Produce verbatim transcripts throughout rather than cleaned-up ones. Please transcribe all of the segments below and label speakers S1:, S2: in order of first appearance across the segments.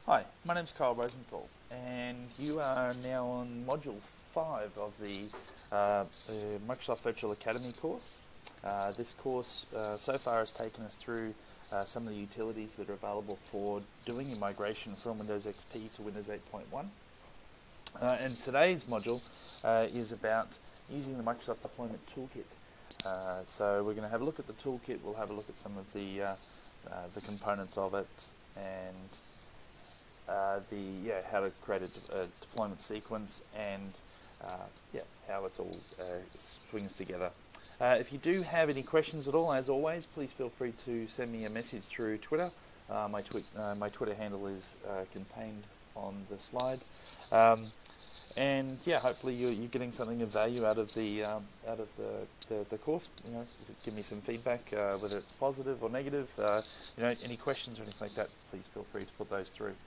S1: Hi, my name's Kyle Rosenthal, and you are now on Module five of the uh, uh, Microsoft Virtual Academy course. Uh, this course uh, so far has taken us through uh, some of the utilities that are available for doing your migration from Windows X P to Windows eight point one. Uh, and today's module uh, is about using the Microsoft Deployment Toolkit. Uh, so we're going to have a look at the toolkit, we'll have a look at some of the, uh, uh, the components of it, and Uh, the yeah how to create a, de a deployment sequence, and uh, yeah how it all uh, swings together. Uh, if you do have any questions at all, as always, please feel free to send me a message through Twitter. Uh, my, twi uh, my Twitter handle is uh, contained on the slide, um, and yeah, hopefully you're, you're getting something of value out of the um, out of the, the the course. You know, give me some feedback, uh, whether it's positive or negative. Uh, you know, any questions or anything like that, please feel free to put those through.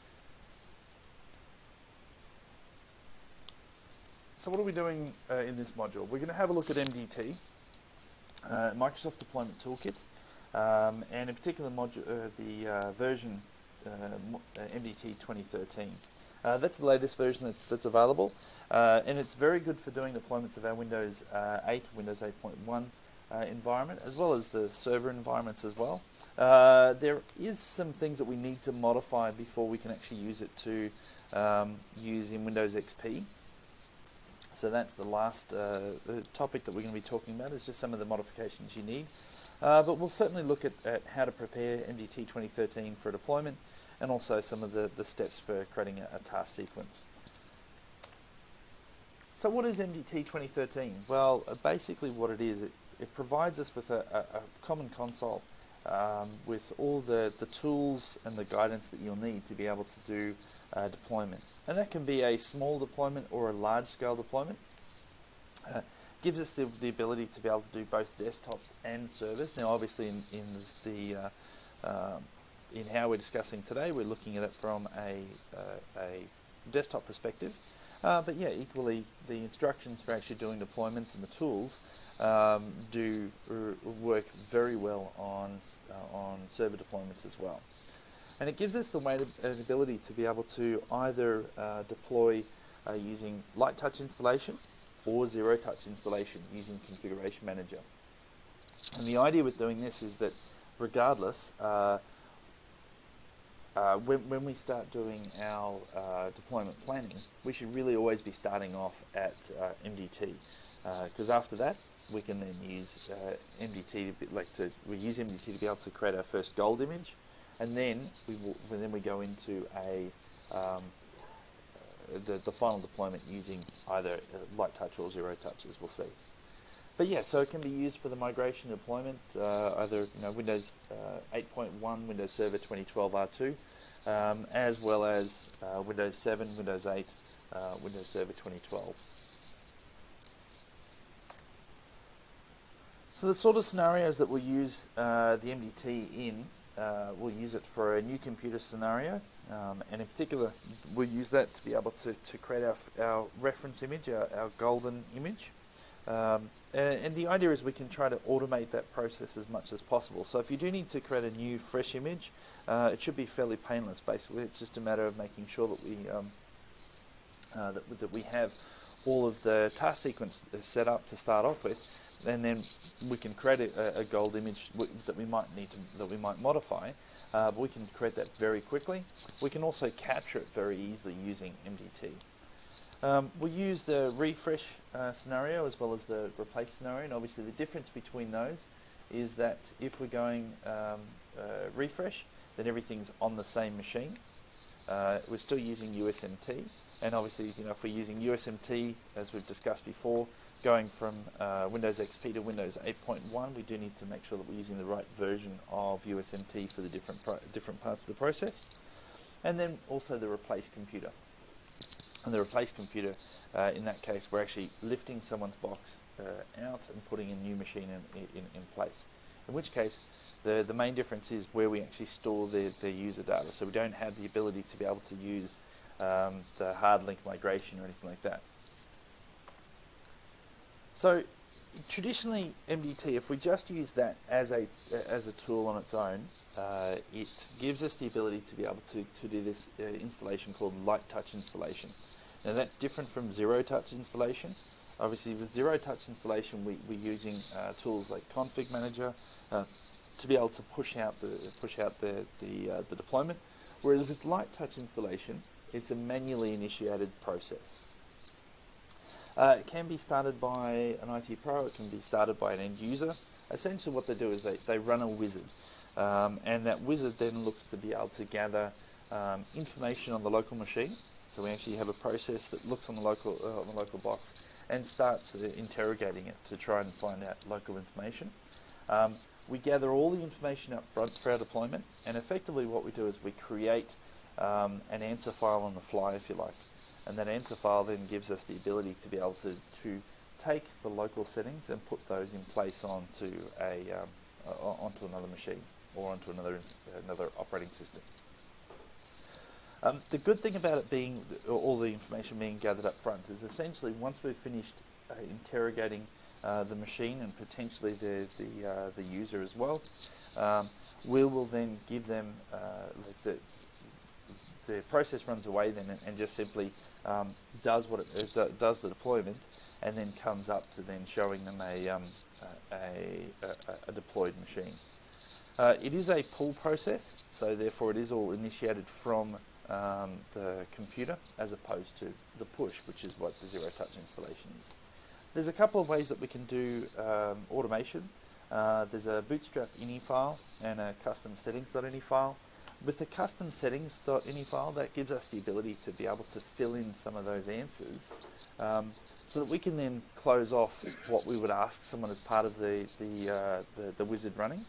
S1: So what are we doing uh, in this module? We're going to have a look at M D T, uh, Microsoft Deployment Toolkit, um, and in particular module, uh, the uh, version uh, uh, M D T twenty thirteen. Uh, that's the latest version that's, that's available, uh, and it's very good for doing deployments of our Windows uh, eight, Windows eight point one uh, environment, as well as the server environments as well. Uh, there is some things that we need to modify before we can actually use it to um, use in Windows X P. So that's the last uh, the topic that we're going to be talking about, is just some of the modifications you need. Uh, but we'll certainly look at, at how to prepare M D T twenty thirteen for deployment, and also some of the, the steps for creating a, a task sequence. So what is M D T twenty thirteen? Well, uh, basically what it is, it, it provides us with a, a, a common console um, with all the, the tools and the guidance that you'll need to be able to do uh, deployment. And that can be a small deployment or a large-scale deployment. Uh, gives us the, the ability to be able to do both desktops and servers. Now, obviously, in, in the uh, um, in how we're discussing today, we're looking at it from a uh, a desktop perspective. Uh, but yeah, equally, the instructions for actually doing deployments and the tools um, do work very well on uh, on server deployments as well. And it gives us the way to, uh, ability to be able to either uh, deploy uh, using light touch installation or zero touch installation using Configuration Manager. And the idea with doing this is that regardless, uh, uh, when, when we start doing our uh, deployment planning, we should really always be starting off at uh, M D T, because uh, after that we can then use uh, M D T to be, like to we use M D T to be able to create our first gold image. And then we will, then we go into a um, the the final deployment using either light touch or zero touch, as we'll see. But yeah, so it can be used for the migration deployment, uh, either you know Windows uh, eight point one, Windows Server twenty twelve R two, um, as well as uh, Windows seven, Windows eight, uh, Windows Server twenty twelve. So the sort of scenarios that we'll use uh, the M D T in. Uh, we'll use it for a new computer scenario, um, and in particular we'll use that to be able to, to create our, our reference image, our, our golden image. Um, and, and the idea is we can try to automate that process as much as possible. So if you do need to create a new fresh image, uh, it should be fairly painless. Basically, it's just a matter of making sure that we, um, uh, that, that we have all of the task sequence set up to start off with, and then we can create a, a gold image w that we might need to, that we might modify, uh, but we can create that very quickly. We can also capture it very easily using M D T. Um, we'll use the refresh uh, scenario as well as the replace scenario, and obviously the difference between those is that if we're going um, uh, refresh, then everything's on the same machine. Uh, we're still using U S M T, and obviously, you know, if we're using U S M T, as we've discussed before, going from uh, Windows X P to Windows eight point one, we do need to make sure that we're using the right version of U S M T for the different pro different parts of the process. And then also the replace computer. And the replace computer, uh, in that case, we're actually lifting someone's box uh, out and putting a new machine in, in, in place. In which case, the, the main difference is where we actually store the, the user data. So we don't have the ability to be able to use um, the hard link migration or anything like that. So traditionally, M D T, if we just use that as a as a tool on its own, uh, it gives us the ability to be able to, to do this uh, installation called light touch installation. Now that's different from zero touch installation. Obviously with zero touch installation we, we're using uh, tools like Config Manager uh, to be able to push out the push out the, the, uh, the deployment, whereas with light touch installation it's a manually initiated process. Uh, it can be started by an I T pro, it can be started by an end user. Essentially what they do is they, they run a wizard, um, and that wizard then looks to be able to gather um, information on the local machine. So we actually have a process that looks on the local, uh, on the local box and starts uh, interrogating it to try and find out local information. Um, we gather all the information up front for our deployment, and effectively what we do is we create um, an answer file on the fly, if you like. And that answer file then gives us the ability to be able to, to take the local settings and put those in place onto a um, uh, onto another machine or onto another another operating system. Um, the good thing about it being all the information being gathered up front is essentially once we've finished uh, interrogating uh, the machine and potentially the the, uh, the user as well, um, we will then give them uh, like the the process runs away then and, and just simply um, does what it uh, does the deployment, and then comes up to then showing them a um, a, a, a deployed machine. Uh, it is a pull process, so therefore it is all initiated from um, the computer as opposed to the push, which is what the zero touch installation is. There's a couple of ways that we can do um, automation. Uh, there's a bootstrap ini file and a custom settings.ini file. With the custom settings.ini file, that gives us the ability to be able to fill in some of those answers, um, so that we can then close off what we would ask someone as part of the the, uh, the the wizard running.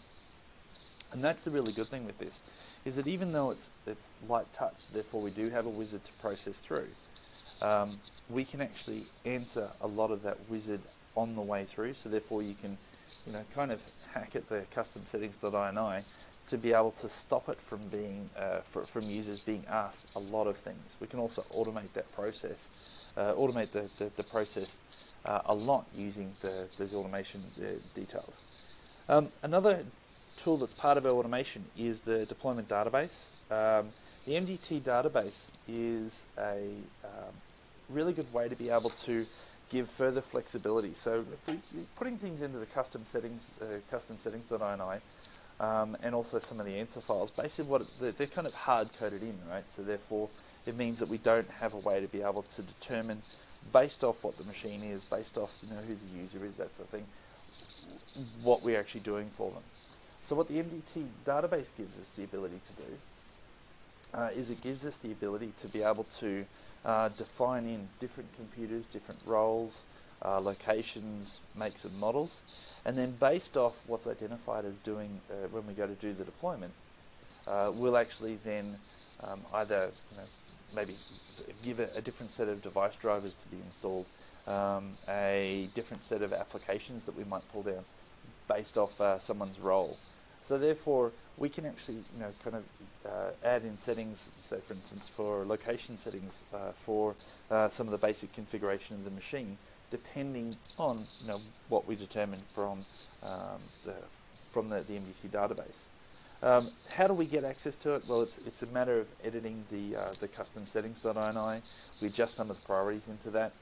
S1: And that's the really good thing with this, is that even though it's it's light touch, therefore we do have a wizard to process through, um, we can actually answer a lot of that wizard on the way through. So therefore you can, you know, kind of hack at the custom settings.ini to be able to stop it from being uh, for, from users being asked a lot of things. We can also automate that process, uh, automate the, the, the process uh, a lot using the, those automation uh, details. Um, another tool that's part of our automation is the deployment database. Um, the M D T database is a um, really good way to be able to give further flexibility. So if we, putting things into the custom settings, uh, custom settings.ini, Um, and also some of the answer files. Basically, what it, they're kind of hard-coded in, right? So therefore, it means that we don't have a way to be able to determine, based off what the machine is, based off you know who the user is, that sort of thing, what we're actually doing for them. So what the M D T database gives us the ability to do uh, is it gives us the ability to be able to uh, define in different computers, different roles, Uh, locations, makes and models, and then based off what's identified as doing uh, when we go to do the deployment, uh, we'll actually then um, either you know, maybe give a, a different set of device drivers to be installed, um, a different set of applications that we might pull down based off uh, someone's role. So therefore we can actually you know kind of uh, add in settings, say for instance for location settings uh, for uh, some of the basic configuration of the machine, depending on you know what we determine from um, the from the, the M D T database. Um, how do we get access to it? Well, it's it's a matter of editing the uh, the custom settings.ini. We adjust some of the priorities into that,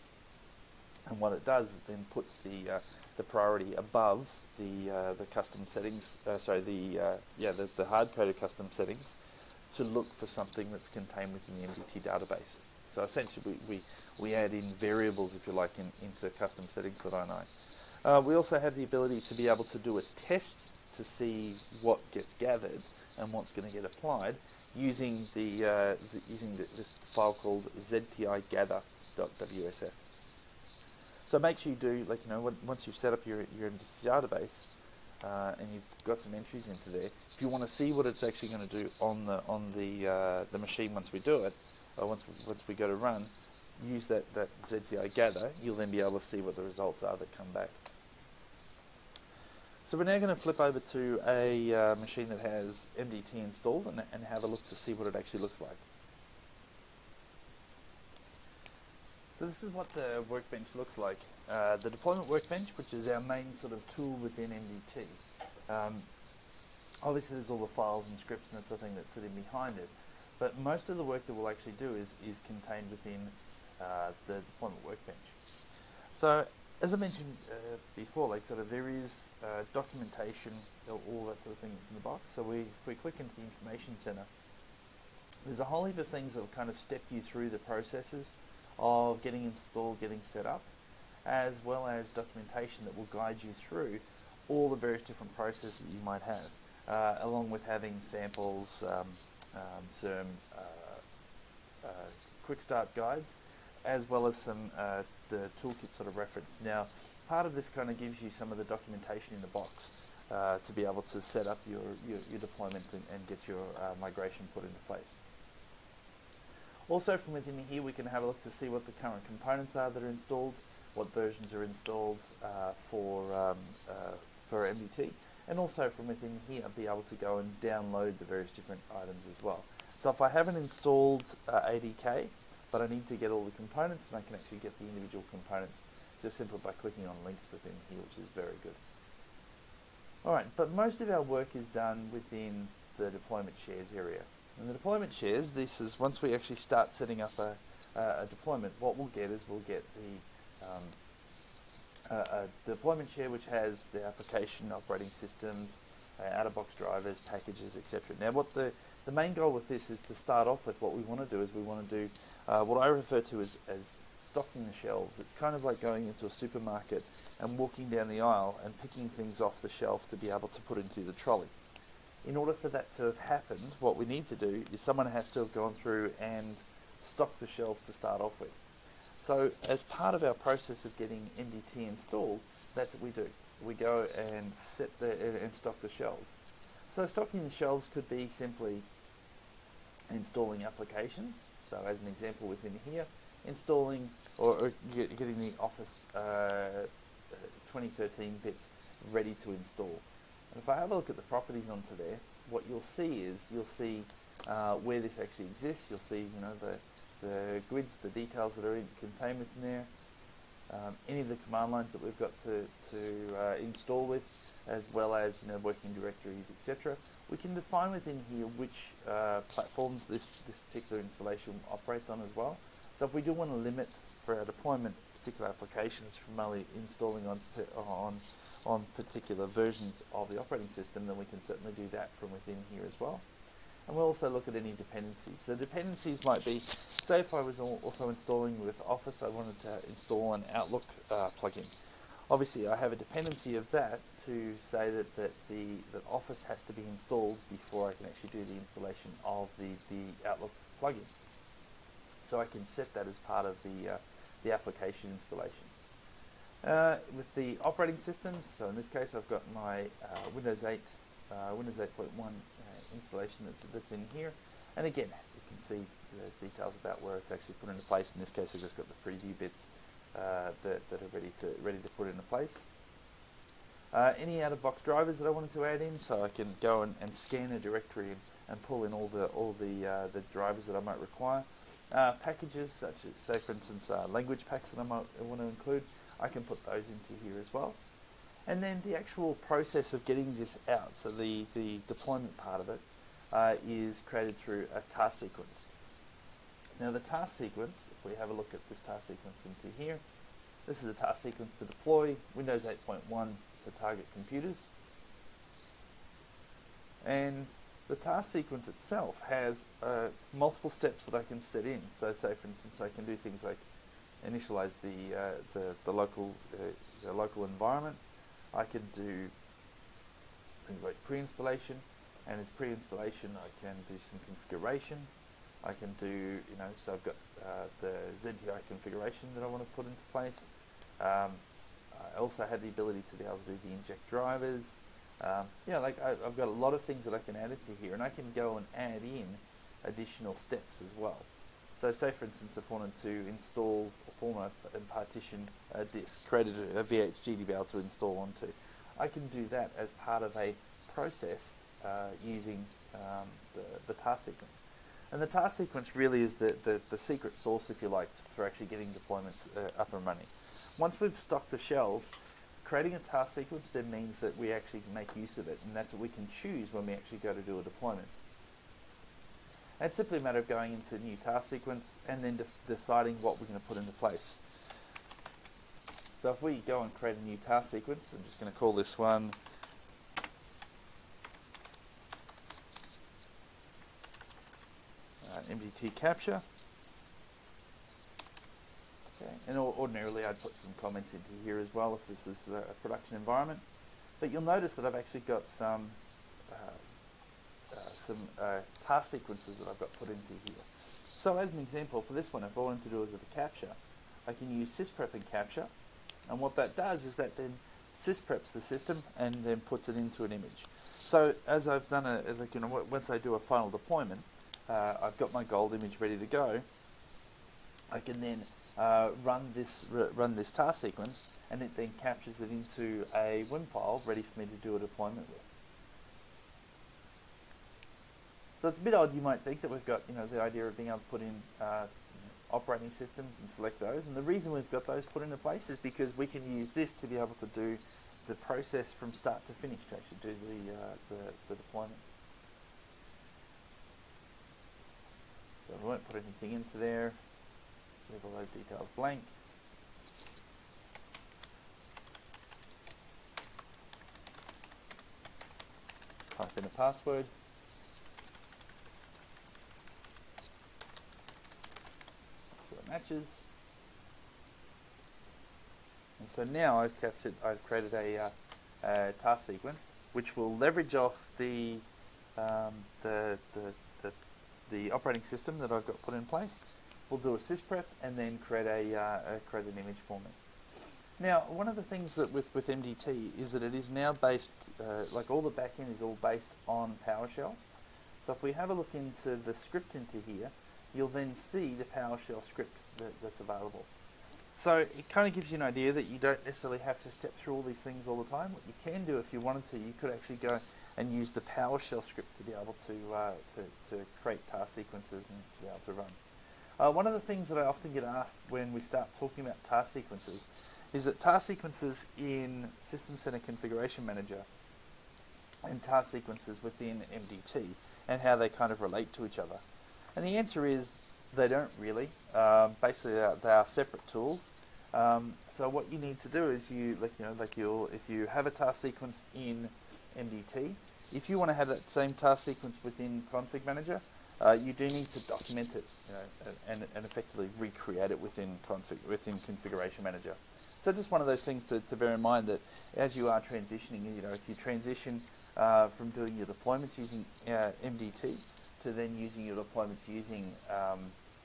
S1: and what it does is then puts the uh, the priority above the uh, the custom settings. Uh, sorry, the uh, yeah the, the hard coded custom settings to look for something that's contained within the M D T database. So essentially we, we, we add in variables, if you like, in, into custom settings.ini. Uh, we also have the ability to be able to do a test to see what gets gathered and what's going to get applied using the, uh, the using the, this file called z t i gather dot w s f. So make sure you do, like you know, when, once you've set up your your M D T database uh, and you've got some entries into there, if you want to see what it's actually going to do on the on the uh, the machine once we do it. Uh, once, we, once we go to run, use that, that Z T I gather, you'll then be able to see what the results are that come back. So we're now going to flip over to a uh, machine that has M D T installed and, and have a look to see what it actually looks like. So this is what the workbench looks like. Uh, the deployment workbench, which is our main sort of tool within M D T. Um, obviously there's all the files and scripts and that sort of thing that's sitting behind it, but most of the work that we'll actually do is, is contained within uh, the deployment workbench. So as I mentioned uh, before, like sort of there is uh, documentation, all that sort of thing that's in the box. So we, if we click into the information center, there's a whole heap of things that will kind of step you through the processes of getting installed, getting set up, as well as documentation that will guide you through all the various different processes that you might have, uh, along with having samples, um, um, some uh, uh, quick start guides, as well as some uh, the Toolkit sort of reference. Now, part of this kind of gives you some of the documentation in the box uh, to be able to set up your, your, your deployment and, and get your uh, migration put into place. Also from within here we can have a look to see what the current components are that are installed, what versions are installed uh, for, um, uh, for M D T, and also from within here be able to go and download the various different items as well. So if I haven't installed uh, A D K, but I need to get all the components, and I can actually get the individual components just simply by clicking on links within here, which is very good. Alright, but most of our work is done within the deployment shares area. In the deployment shares, this is once we actually start setting up a, uh, a deployment, what we'll get is we'll get the um, uh, a deployment share which has the application, operating systems, uh, out-of-box drivers, packages, et cetera. Now, what the the main goal with this is to start off with. What we want to do is we want to do uh, what I refer to as, as stocking the shelves. It's kind of like going into a supermarket and walking down the aisle and picking things off the shelf to be able to put into the trolley. In order for that to have happened, what we need to do is someone has to have gone through and stocked the shelves to start off with. So as part of our process of getting M D T installed, that's what we do. We go and set the and stock the shelves. So stocking the shelves could be simply installing applications. So as an example within here, installing or, or get, getting the Office uh, twenty thirteen bits ready to install. And if I have a look at the properties onto there, what you'll see is you'll see uh, where this actually exists. You'll see, you know, the the grids, the details that are in, contained within there, um, any of the command lines that we've got to to uh, install with, as well as, you know, working directories, et cetera. We can define within here which uh, platforms this this particular installation operates on as well. So if we do want to limit for our deployment particular applications from only installing on on on particular versions of the operating system, then we can certainly do that from within here as well. And we'll also look at any dependencies. The dependencies might be, say if I was also installing with Office, I wanted to install an Outlook uh, plugin. Obviously I have a dependency of that to say that, that the that Office has to be installed before I can actually do the installation of the, the Outlook plugin. So I can set that as part of the, uh, the application installation. Uh, with the operating systems, so in this case I've got my uh, Windows eight, uh, Windows eight point one uh, installation that's, that's in here, and again you can see the details about where it's actually put into place. In this case I've just got the preview bits uh, that, that are ready to ready to put into place. Uh, any out-of-box drivers that I wanted to add in, so I can go and, and scan a directory and, and pull in all the all the uh, the drivers that I might require. Uh, packages such as, say for instance, uh, language packs that I might want to include, I can put those into here as well. And then the actual process of getting this out, so the, the deployment part of it, uh, is created through a task sequence. Now the task sequence, if we have a look at this task sequence into here, this is a task sequence to deploy Windows eight point one to target computers. And the task sequence itself has uh, multiple steps that I can set in. So say for instance I can do things like initialize the, uh, the, the local uh, the local environment. I can do things like pre-installation, and as pre-installation I can do some configuration. I can do, you know, so I've got uh, the Z T I configuration that I want to put into place. Um, I also have the ability to be able to do the inject drivers. Um, you know, like I, I've got a lot of things that I can add into here, and I can go and add in additional steps as well. So say for instance if I wanted to install or format and partition a disk, created a, a V H D to be able to install onto, I can do that as part of a process uh, using um, the, the task sequence. And the task sequence really is the, the, the secret sauce, if you like, for actually getting deployments uh, up and running. Once we've stocked the shelves, creating a task sequence then means that we actually make use of it, and that's what we can choose when we actually go to do a deployment. And it's simply a matter of going into a new task sequence and then de deciding what we're going to put into place. So if we go and create a new task sequence, I'm just going to call this one uh, M D T capture. Okay. And ordinarily I'd put some comments into here as well if this is a production environment. But you'll notice that I've actually got some uh, uh, some uh, task sequences that I've got put into here. So as an example, for this one, if all I want to do is a capture, I can use sysprep and capture. And what that does is that then syspreps the system and then puts it into an image. So as I've done a, like, you know, once I do a final deployment, uh, I've got my gold image ready to go. I can then uh, run this run this task sequence, and it then captures it into a Wim file ready for me to do a deployment with. So it's a bit odd, you might think, that we've got, you know, the idea of being able to put in uh, operating systems and select those, and the reason we've got those put into place is because we can use this to be able to do the process from start to finish to actually do the, uh, the, the deployment. So we won't put anything into there, leave all those details blank. Type in a password. Matches, and so now I've captured, I've created a, uh, a task sequence which will leverage off the, um, the, the the the operating system that I've got put in place. We'll do a sysprep and then create a, uh, a create an image for me. Now, one of the things that with with M D T is that it is now based, uh, like all the backend is all based on PowerShell. So if we have a look into the script into here, you'll then see the PowerShell script that, that's available. So it kind of gives you an idea that you don't necessarily have to step through all these things all the time. What you can do, if you wanted to, you could actually go and use the PowerShell script to be able to, uh, to, to create task sequences and to be able to run. Uh, one of the things that I often get asked when we start talking about task sequences is that task sequences in System Center Configuration Manager and task sequences within M D T and how they kind of relate to each other. And the answer is they don't really. Um, basically, they are, they are separate tools. Um, so what you need to do is you, like you know, like you'll, if you have a task sequence in M D T, if you want to have that same task sequence within Config Manager, uh, you do need to document it, you know, and, and effectively recreate it within config within Configuration Manager. So just one of those things to, to bear in mind, that as you are transitioning, you know, if you transition uh, from doing your deployments using uh, M D T to then using your deployments using um,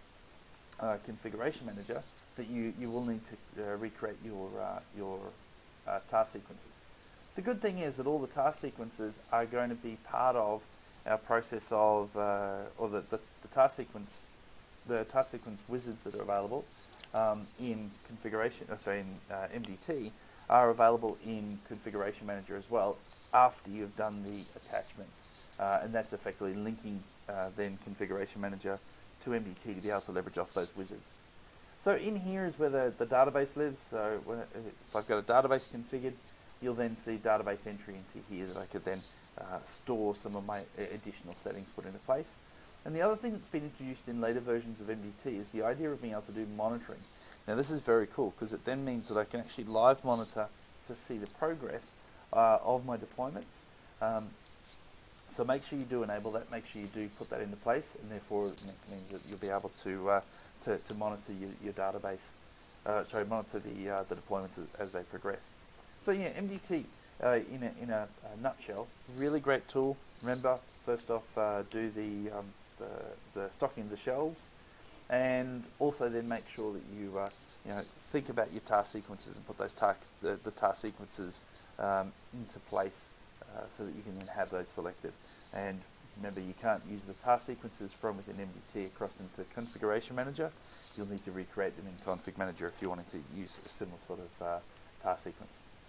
S1: uh, Configuration Manager, that you, you will need to uh, recreate your, uh, your uh, task sequences. The good thing is that all the task sequences are going to be part of our process of, uh, or the, the, the task sequence, the task sequence wizards that are available um, in configuration, oh, sorry, in uh, M D T are available in Configuration Manager as well after you've done the attachment. Uh, and that's effectively linking uh, then Configuration Manager to M D T to be able to leverage off those wizards. So in here is where the, the database lives. So when it, if I've got a database configured, you'll then see database entry into here that I could then uh, store some of my additional settings put into place. And the other thing that's been introduced in later versions of M D T is the idea of being able to do monitoring. Now this is very cool because it then means that I can actually live monitor to see the progress uh, of my deployments. Um, So make sure you do enable that, make sure you do put that into place, and therefore it means that you'll be able to uh, to, to monitor your, your database, uh, sorry, monitor the, uh, the deployments as, as they progress. So yeah, M D T uh, in, a, in a, a nutshell, really great tool. Remember, first off, uh, do the, um, the, the stocking of the shelves, and also then make sure that you, uh, you know, think about your task sequences and put those task, the, the task sequences um, into place. Uh, so that you can then have those selected. And remember, you can't use the task sequences from within M D T across into Configuration Manager. You'll need to recreate them in Config Manager if you wanted to use a similar sort of uh, task sequence.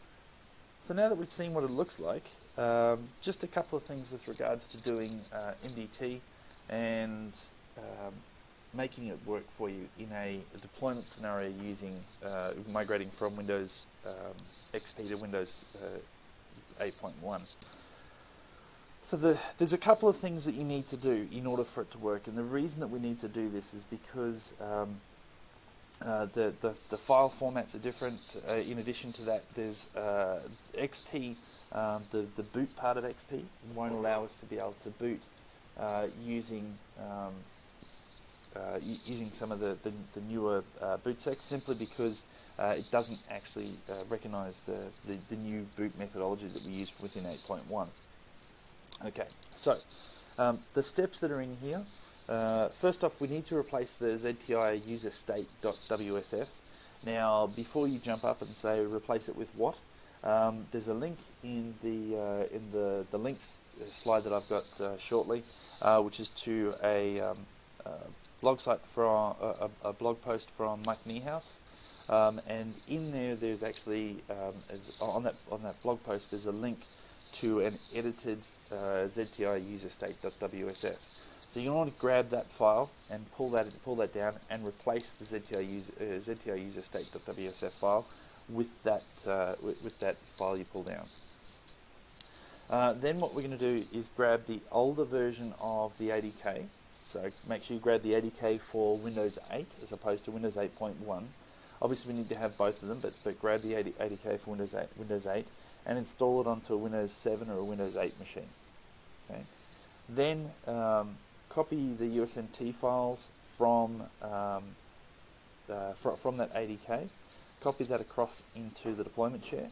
S1: So now that we've seen what it looks like, um, just a couple of things with regards to doing uh, M D T and um, making it work for you in a, a deployment scenario using uh, migrating from Windows um, X P to Windows uh, eight point one. So the, there's a couple of things that you need to do in order for it to work, and the reason that we need to do this is because um, uh, the, the, the file formats are different. Uh, in addition to that, there's uh, X P, um, the, the boot part of X P won't allow us to be able to boot uh, using um, uh, using some of the, the, the newer uh, boot secs, simply because uh, it doesn't actually uh, recognize the, the, the new boot methodology that we use within eight point one. Okay, so um, the steps that are in here, uh, first off, we need to replace the Z T I user state.wsf. Now, before you jump up and say replace it with what, um, there's a link in the uh, in the the links slide that I've got uh, shortly, uh, which is to a um, uh, blog site from a, a blog post from Mike Niehaus, um, and in there, there's actually um, as on that on that blog post, there's a link to an edited uh, Z T I user state.wsf. So you want to grab that file and pull that pull that down and replace the Z T I user, uh, Z T I user state.wsf file with that uh, with, with that file you pull down. Uh, then what we're going to do is grab the older version of the A D K. So make sure you grab the A D K for Windows eight as opposed to Windows eight point one. Obviously we need to have both of them, but, but grab the A D K for Windows eight, Windows eight and install it onto a Windows seven or a Windows eight machine. Okay. Then um, copy the U S M T files from um, uh, fr from that A D K. Copy that across into the deployment share.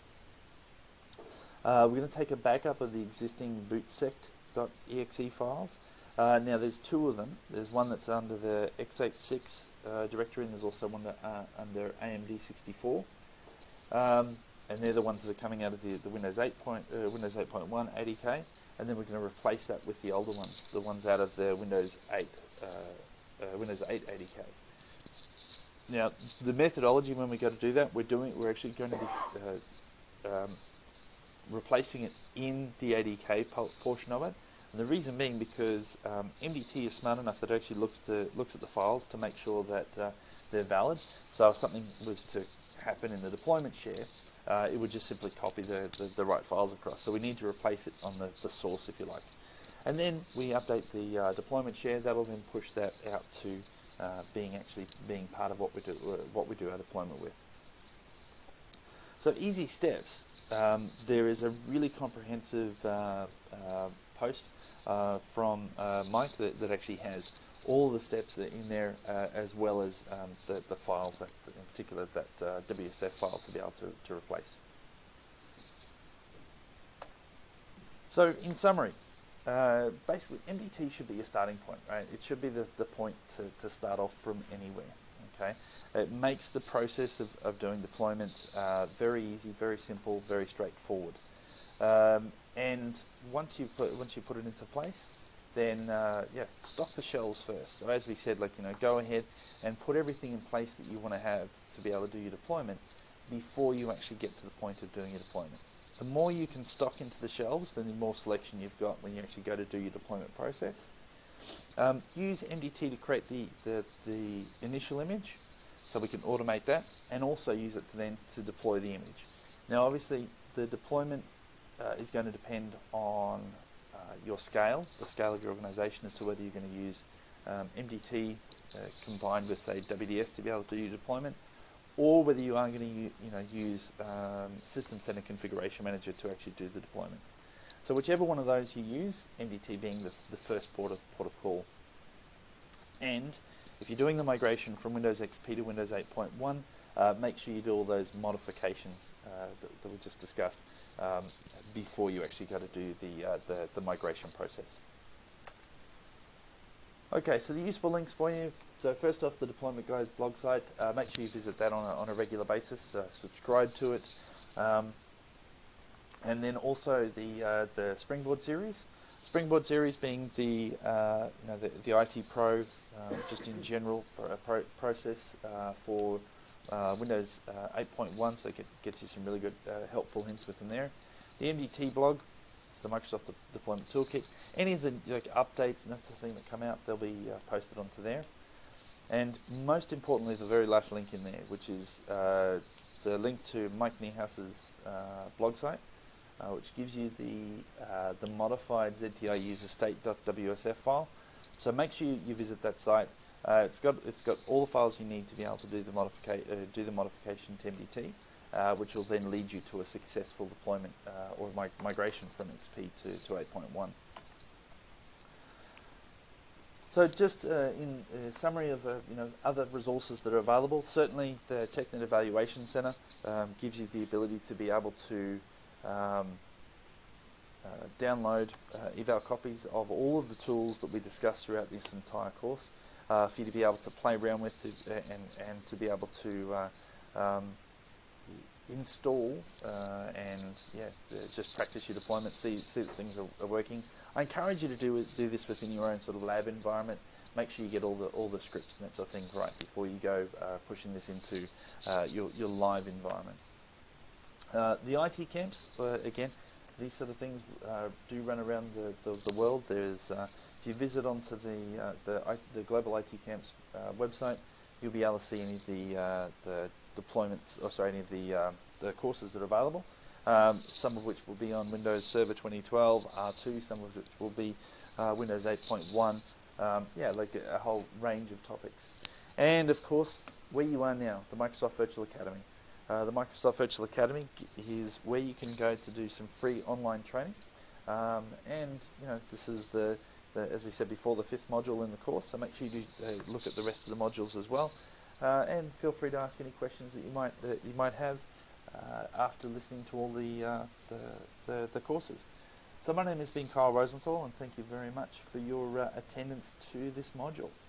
S1: Uh, we're going to take a backup of the existing bootsect.exe files. Uh, now there's two of them. There's one that's under the x eighty-six uh, directory, and there's also one that, uh, under A M D sixty-four. Um, and they're the ones that are coming out of the, the Windows eight point, uh, Windows eight point one A D K, and then we're going to replace that with the older ones, the ones out of the Windows eight, uh, uh, Windows eight A D K. Now, the methodology when we go to do that, we're doing, we're actually going to be uh, um, replacing it in the A D K portion of it, and the reason being because um, M D T is smart enough that it actually looks to looks at the files to make sure that uh, they're valid. So if something was to happen in the deployment share, Uh, it would just simply copy the, the, the right files across. So we need to replace it on the, the source, if you like. And then we update the uh, deployment share. That'll then push that out to uh, being actually being part of what we do, uh, what we do our deployment with. So easy steps. Um, there is a really comprehensive uh, uh, post uh, from uh, Mike that, that actually has all the steps that are in there, uh, as well as um, the, the files, that, in particular that uh, W S F file to be able to, to replace. So in summary, uh, basically M D T should be your starting point, right? It should be the, the point to, to start off from anywhere, okay? It makes the process of, of doing deployment uh, very easy, very simple, very straightforward. Um, and once you put, once you put it into place, then uh, yeah, stock the shelves first. So as we said, like, you know, go ahead and put everything in place that you want to have to be able to do your deployment before you actually get to the point of doing your deployment. The more you can stock into the shelves, then the more selection you've got when you actually go to do your deployment process. Um, use M D T to create the, the, the initial image, so we can automate that, and also use it to then to deploy the image. Now obviously the deployment uh, is going to depend on Uh, your scale, the scale of your organization, as to whether you're going to use um, M D T uh, combined with, say, W D S to be able to do your deployment, or whether you are going to you know, use um, System Center Configuration Manager to actually do the deployment. So whichever one of those you use, M D T being the, the first port of, port of call. And if you're doing the migration from Windows X P to Windows eight point one, uh, make sure you do all those modifications uh, that, that we just discussed Um, before you actually go to do the, uh, the, the migration process. Okay, so the useful links for you. So first off, the Deployment Guys blog site. Uh, make sure you visit that on a, on a regular basis. Uh, subscribe to it. Um, and then also the, uh, the Springboard series. Springboard series being the, uh, you know, the, the I T Pro, uh, just in general pro pro process uh, for Uh, Windows uh, eight point one, so it get, gets you some really good uh, helpful hints within there. The M D T blog, the Microsoft de Deployment Toolkit. Any of the like, updates and that sort of thing that come out, they'll be uh, posted onto there. And most importantly, the very last link in there, which is uh, the link to Mike Niehause's uh, blog site, uh, which gives you the uh, the modified Z T I user state.wsf file. So make sure you, you visit that site. Uh, it's got it's got all the files you need to be able to do the modifica uh, do the modification to M D T, uh, which will then lead you to a successful deployment uh, or mi migration from X P to to eight point one. So just uh, in uh, summary of uh, you know other resources that are available, certainly the TechNet Evaluation Center um, gives you the ability to be able to um, uh, download uh, eval copies of all of the tools that we discussed throughout this entire course, uh, for you to be able to play around with it, uh, and and to be able to uh, um, install uh, and yeah, uh, just practice your deployment, see see that things are, are working. I encourage you to do do this within your own sort of lab environment. Make sure you get all the all the scripts and that sort of thing right before you go uh, pushing this into uh, your your live environment. Uh, the I T camps, uh, again, these sort of things uh, do run around the the, the world. There's uh, if you visit onto the uh, the, I, the Global I T Camps uh, website, you'll be able to see any of the uh, the deployments, or sorry, any of the uh, the courses that are available. Um, some of which will be on Windows Server twenty twelve R two, some of which will be uh, Windows eight point one. Um, yeah, like a, a whole range of topics. And of course, where you are now, the Microsoft Virtual Academy. Uh, the Microsoft Virtual Academy is where you can go to do some free online training. Um, and you know, this is the, the, as we said before, the fifth module in the course. So make sure you do, uh, look at the rest of the modules as well. Uh, and feel free to ask any questions that you might that you might have uh, after listening to all the, uh, the, the the courses. So my name has been Kyle Rosenthal, and thank you very much for your uh, attendance to this module.